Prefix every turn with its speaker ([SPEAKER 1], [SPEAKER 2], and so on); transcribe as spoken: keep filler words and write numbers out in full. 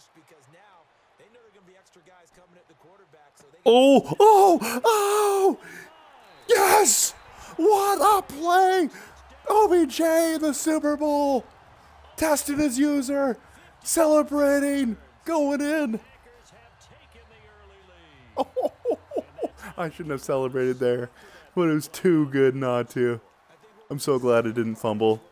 [SPEAKER 1] Oh, oh, oh! Yes! What a play! O B J in the Super Bowl, testing his user, celebrating, going in. Oh, I shouldn't have celebrated there, but it was too good not to. I'm so glad it didn't fumble.